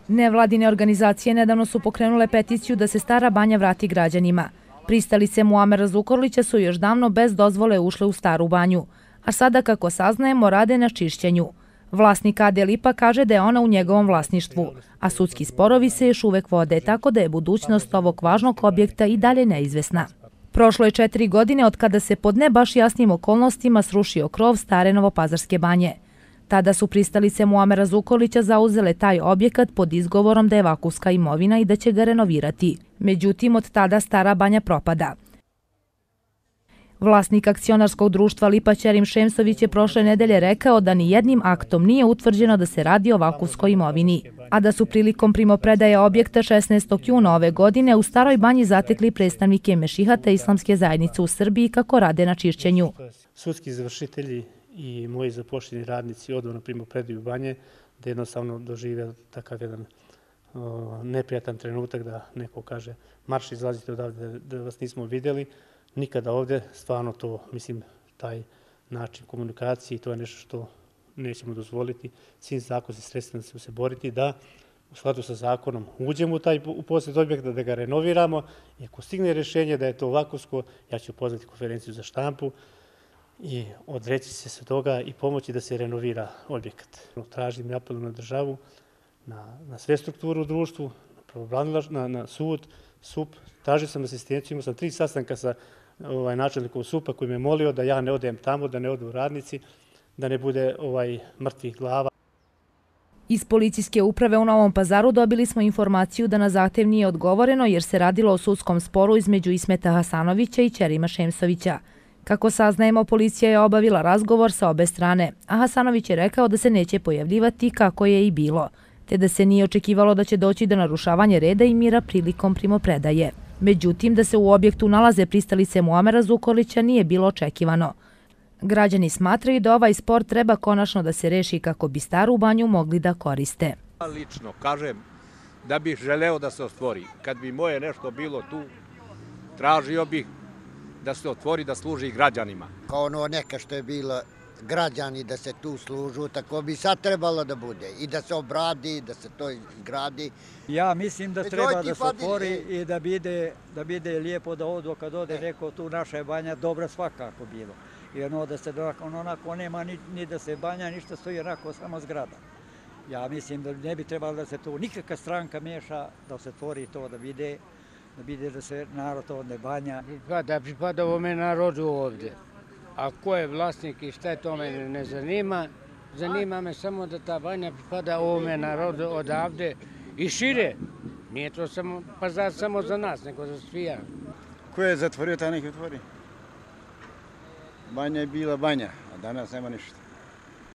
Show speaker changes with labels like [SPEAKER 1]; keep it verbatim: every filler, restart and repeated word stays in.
[SPEAKER 1] Nevladine organizacije nedavno su pokrenule peticiju da se Stara Banja vrati građanima. Pristalice Muamera Zukorlića su još davno bez dozvole ušle u Staru Banju, a sada, kako saznajemo, rade na čišćenju. Vlasnik Ade Lipa kaže da je ona u njegovom vlasništvu, a sudski sporovi se još uvek vode, tako da je budućnost ovog važnog objekta i dalje neizvesna. Prošlo je četiri godine od kada se pod ne baš jasnim okolnostima srušio krov stare Novopazarske banje. Tada su pristalice Muamera Zukorlića zauzele taj objekat pod izgovorom da je vakufska imovina i da će ga renovirati. Međutim, od tada Stara Banja propada. Vlasnik akcionarskog društva Lipa Ćerim Šemsović je prošle nedelje rekao da ni jednim aktom nije utvrđeno da se radi o vakufskoj imovini, a da su prilikom primopredaje objekta šesnaestog juna ove godine u Staroj Banji zatekli predstavnike Mešihata Islamske zajednice u Srbiji kako rade na čišćenju.
[SPEAKER 2] Sudski izvršitelji i moji zaposleni radnici odu na primopredaju banje, da jednostavno dožive takav jedan neprijatan trenutak da neko kaže marš izlazite odavde da vas nismo vidjeli. Nikada ovdje, stvarno to, mislim, taj način komunikacije, to je nešto što nećemo dozvoliti. Svim zakonskim sredstvima ćemo se boriti da u skladu sa zakonom uđemo u taj u posjed objekta, da ga renoviramo i ako stigne rješenje da je to vakufsko, ja ću pozvati konferenciju za štampu i odreći se se toga i pomoći da se renovira objekat. Tražim i apelujem na državu, na, na sve strukture u društvu, na, na sud, S U P. Tražio sam asistenciju, imao sam tri sastanka sa ovaj, načelnikom S U P-a koji me molio da ja ne odem tamo, da ne odu radnici, da ne bude ovaj, mrtvih glava.
[SPEAKER 1] Iz policijske uprave u Novom Pazaru dobili smo informaciju da na zahtev nije odgovoreno jer se radilo o sudskom sporu između Ismeta Hasanovića i Ćerima Šemsovića. Kako saznajemo, policija je obavila razgovor sa obe strane, a Hasanović je rekao da se neće pojavljivati kako je i bilo, te da se nije očekivalo da će doći do narušavanja reda i mira prilikom primopredaje. Međutim, da se u objektu nalaze pristalice Muamera Zukorlića nije bilo očekivano. Građani smatraju da ovaj spor treba konačno da se reši kako bi Staru Banju mogli da koriste.
[SPEAKER 3] Lično kažem da bih želeo da se otvori. Kad bi moje nešto bilo tu, tražio bih da se otvori, da služi građanima.
[SPEAKER 4] Kao ono neka što je bilo građani da se tu služu, tako bi sad trebalo da bude i da se obradi, da se to izgradi.
[SPEAKER 5] Ja mislim da treba da se otvori i da bide, da bide lijepo da odu, kad ode neko tu naša je banja, dobra svakako bilo. I ono da se ono, onako nema ni, ni da se banja, ništa stoji onako samo zgrada. Ja mislim da ne bi trebalo da se tu nikakva stranka miješa, da se otvori to, da vide, da vide da se narod ovdje banja.
[SPEAKER 6] Da pripada ovome narodu ovdje. A ko je vlasnik i šta je to mene ne zanima, zanima me samo da ta banja pripada ovome narodu odavde i šire. Nije to samo Pazar samo za nas, nego za svija.
[SPEAKER 7] Ko je zatvorio, taj nek otvori. Banja je bila banja, a danas nema ništa.